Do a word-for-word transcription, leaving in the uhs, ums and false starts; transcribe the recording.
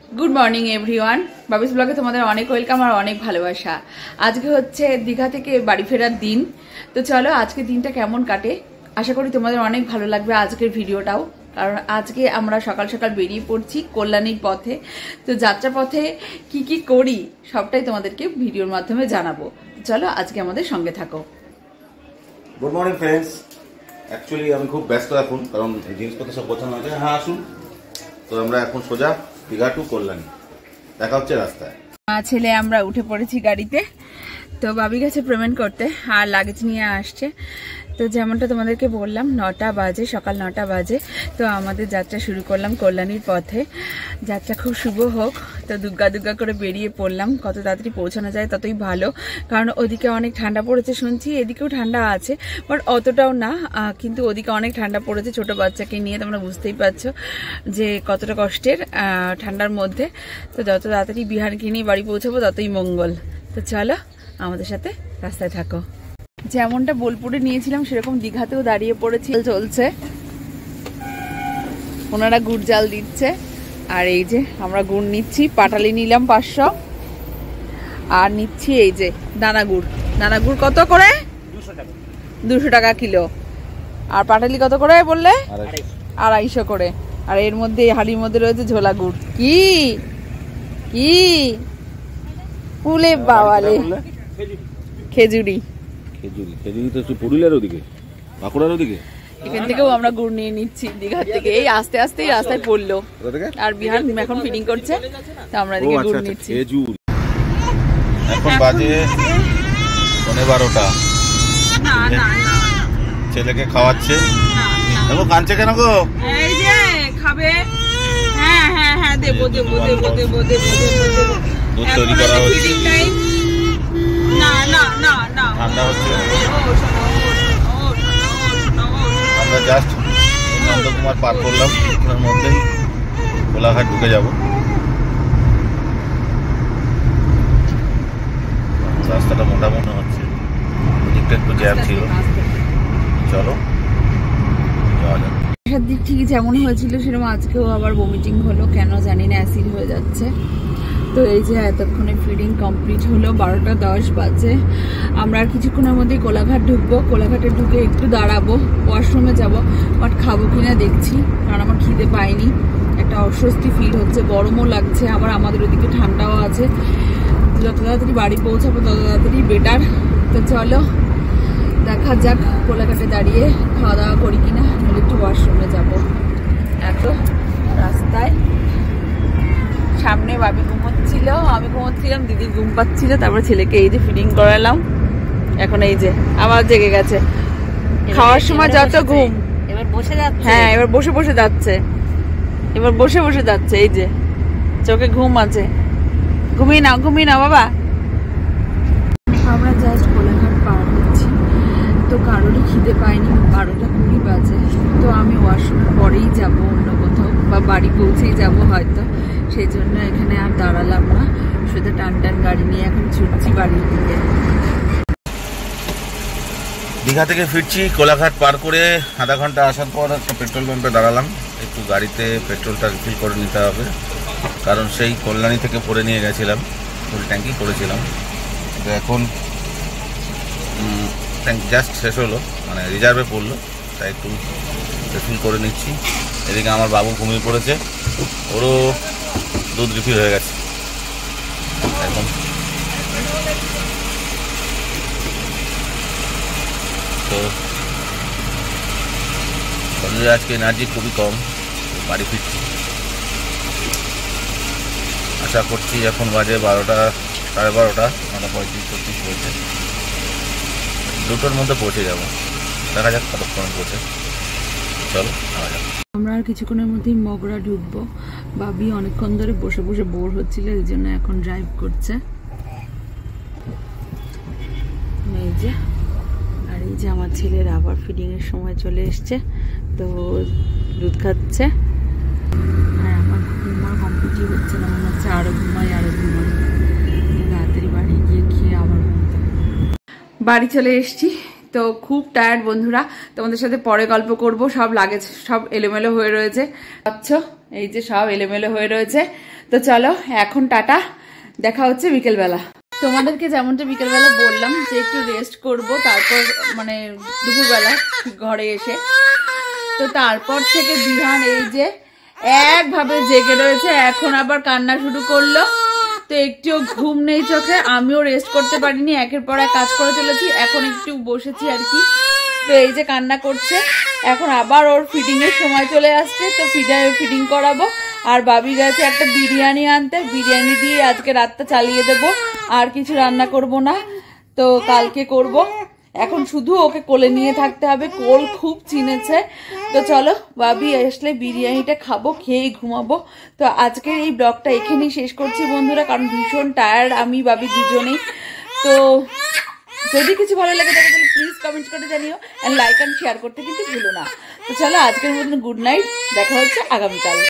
Good morning everyone बाबिस ब्लगे तुम्हारे अनेक वेलकाम और अनेक भालोबासा। आज के होच्छे दीघा थेके बाड़ी फेरार दिन। तो चलो आज के दिनटा केमन काटे, आशा करी तुम्हारे अनेक भालो लागबे आजकेर भिडियोटाओ। कारण आज के आमरा सकाल सकाल बेरिये पड़छि कल्याणीर पथे। तो यात्रा पथे की की करी सबटाई तोमादेरके भिडियोर माध्यमे जानाबो। चलो आज के आमादेर संगे थाको। Good morning friends. एक्चुअली आमी खूब व्यस्त एखन कारण जिनिसपत्र सब गोछानो आछे। हाँ आसुन। तो आमरा एखन सोजा दीघा टू कल्याणी देखा होच्छे रास्ताय। मा छेले आमरा उठे पड़ेछि गाड़ीते। तो बाबी गेছে पेमेंट करते আর লাগেজ নিয়ে আসছে। তো যেমনটা তোমাদেরকে বললাম নটা বাজে, সকাল নটা বাজে। তো আমাদের যাত্রা শুরু করলাম কল্যাণীর পথে। যাত্রা খুব শুভ হোক। তো দুগ্গা দুগ্গা করে বেরিয়ে পড়লাম। কত তাড়াতাড়ি পৌঁছানো যায় ততই ভালো, কারণ ওদিকে অনেক ঠান্ডা পড়েছে শুনছি, এদিকেও ঠান্ডা আছে বাট অতটাও না, কিন্তু ওদিকে অনেক ঠান্ডা পড়েছে। ছোট বাচ্চাকে নিয়ে তোমরা বুঝতেই পারছো যে কতটা কষ্টের ঠান্ডার মধ্যে। তো যত তাড়াতাড়ি বিহারকে নিয়ে বাড়ি পৌঁছাবো ততই মঙ্গল। তো চলো আমাদের সাথে রাস্তায় থাকো। যেমনটা বোলপুরে নিয়েছিলাম সেরকম দীঘাতেও দাঁড়িয়ে পড়েছি, চলছে। ওনারা গুড় জাল দিচ্ছে আর এই যে আমরা গুড় নিচ্ছি। পাটালি নিলাম পাঁচশো আর নিচ্ছি এই যে দানা গুড়। দানা গুড় কত করে? দুশো টাকা কিলো। আর পাটালি কত করে বললে? আড়াইশো করে। আর এর মধ্যে এই হাড়ির মধ্যে রয়েছে ঝোলা গুড়। কি কি ফুলে বাওয়ালে খেজুরি। খেজুরি খেজুরি তো পুরুলিয়ার ওদিকে, বাঁকুড়ার ওদিকে। এখান থেকেও আমরা গুড় নিয়ে নিচ্ছি দীঘা থেকে। এই আস্তে আস্তে রাস্তায় পড়লো। আর বিহার এখন ফিডিং করছে, তো আমরা এদিকে গুড় নিচ্ছি। খেজুর এখন বাজে পৌনে বারোটা। না না না ছেলেকে খাওয়াচ্ছে। দেখো কাঁদছে কেন গো? এই যে খাবে। হ্যাঁ হ্যাঁ হ্যাঁ দেবো দেবো দেবো দেবো দেবো দেবো। দুধ তৈরি করা হচ্ছে। না না না না ঠান্ডা হচ্ছে। আমরা জাস্ট নন্দকুমার পার করলাম, এর মধ্যেই কোলাঘাট ঢুকে যাব। রাস্তাটা মোটা মনে হচ্ছে, ওদিকটা একটু জ্যাম ছিল। চলো যাওয়া যাক। আসার দিক ঠিক যেমন হয়েছিল সেরকম আজকেও আবার ভমিটিং হলো, কেন জানি না, অ্যাসিড হয়ে যাচ্ছে। তো এই যে এতক্ষণে ফিডিং কমপ্লিট হলো, বারোটা দশ বাজে। আমরা আর কিছুক্ষণের মধ্যেই কোলাঘাট ঢুকবো। কোলাঘাটে ঢুকে একটু দাঁড়াবো, ওয়াশরুমে যাব, বাট খাবো কিনা দেখছি, কারণ আমার খিদে পাইনি। একটা অস্বস্তি ফিল হচ্ছে, গরমও লাগছে, আবার আমাদের ওদিকে ঠান্ডাও আছে। যত তাড়াতাড়ি বাড়ি পৌঁছাবো তত তাড়াতাড়ি বেটার। তো চলো দেখা যাক কোলাঘাটে দাঁড়িয়ে খাওয়া দাওয়া করি কিনা, নাহলে একটু ওয়াশরুমে যাবো। এত রাস্তায় সামনে বাবি ঘুমোচ্ছিল, আমি ঘুমোচ্ছিলাম, দিদি ঘুম পাচ্ছিল, তারপর ছেলেকে এই যে ফিডিং করালাম। এখন এই যে আবার জেগে গেছে। খাওয়ার সময় যত ঘুম, এবার বসে যাচ্ছে। হ্যাঁ এবার বসে বসে যাচ্ছে, এবার বসে বসে যাচ্ছে। এই যে চোখে ঘুম আছে। ঘুমিয়ে নাও ঘুমিয়ে নাও বাবা। আমরা জাস্ট কোলাঘাট পার হচ্ছি, তো কারোরই খিদে পাইনি। বারোটা কুড়ি বাজে। তো আমি ওয়াশরুমের পরেই যাব অন্য কোথাও, বা বাড়ি পৌঁছেই যাব হয়তো, সেই জন্য এখানে আর দাঁড়ালাম না, শুধু টান টান গাড়ি নিয়ে এখন ছুটছি বাড়ির দিকে। দীঘা থেকে ফিরছি, কোলাঘাট পার করে আধা ঘন্টা আসার পর একটা পেট্রোল পাম্পে দাঁড়ালাম। একটু গাড়িতে পেট্রোলটা রিফিল করে নিতে হবে, কারণ সেই কল্যাণী থেকে ভরে নিয়ে গেছিলাম, ফুল ট্যাঙ্কি করেছিলাম। তো এখন ট্যাঙ্ক জাস্ট শেষ হলো, মানে রিজার্ভে পড়লো, তাই একটু রিফিল করে নিচ্ছি। এদিকে আমার বাবু ঘুমিয়ে পড়েছে, ওরও দুধ রিফিল হয়ে গেছে। এখন তো শরীরে আজকে এনার্জি খুবই কম, বাড়ি ফিরছি। আশা করছি এখন বাজে বারোটা সাড়ে বারোটা, নটা পঁয়ত্রিশ চল্লিশ হয়েছে, দুটোর মধ্যে পৌঁছে যাব। দেখা যাক কতক্ষণ পৌঁছে। চলো যাওয়া যাক। আমরা আর কিছুক্ষণের মধ্যেই মগরা ঢুকবো। বাবি অনেকক্ষণ ধরে বসে বসে বোর হচ্ছিল, এই জন্য এখন ড্রাইভ করছে। এই যে আর এই যে আমার ছেলের আবার ফিডিং এর সময় চলে এসছে, তো দুধ খাচ্ছে। আর আমার ঘুমার কমপ্লিটই হচ্ছে না, মনে হচ্ছে আরো ঘুমাই আরো ঘুমাই। তাড়াতাড়ি বাড়ি গিয়ে খেয়ে আবার বাড়ি চলে এসছি। তো খুব টায়ার্ড বন্ধুরা, তোমাদের সাথে পরে গল্প করব। সব লাগেজ সব এলোমেলো হয়ে রয়েছে, আচ্ছা এই যে সব এলোমেলো হয়ে রয়েছে। তো চলো এখন টাটা, দেখা হচ্ছে বিকেলবেলা। তোমাদেরকে যেমনটা বিকেলবেলা বললাম যে একটু রেস্ট করব, তারপর মানে দুপুরবেলা ঘরে এসে, তো তারপর থেকে বিহান এই যে একভাবে জেগে রয়েছে, এখন আবার কান্না শুরু করলো। তো একটু ঘুম নেই চোখে, আমিও রেস্ট করতে পারিনি, একের পর এক কাজ করে চলেছি, এখন একটু বসেছি আর কি। তো এই যে কান্না করছে, এখন আবার ওর ফিডিং এর সময় চলে আসছে, তো ফিডিং করাবো। আর বাবি গেছে একটা বিরিয়ানি আনতে, বিরিয়ানি দিয়ে আজকে রাতটা চালিয়ে দেবো, আর কিছু রান্না করব না, তো কালকে করব। এখন শুধু ওকে কোলে নিয়ে থাকতে হবে, কোল খুব চিনেছে। তো চলো বাবি আসলে বিরিয়ানিটা খাবো, খেয়েই ঘুমাবো। তো আজকের এই ব্লগটা এখানেই শেষ করছি বন্ধুরা, কারণ ভীষণ টায়ার্ড আমি বাবি দুজনেই। তো যদি কিছু ভালো লাগে তাহলে প্লিজ কমেন্ট করে জানিও, এন্ড লাইক এন্ড শেয়ার করতে কিন্তু ভুলো না। তো চলো আজকের মতন গুড নাইট, দেখা হচ্ছে আগামীকাল।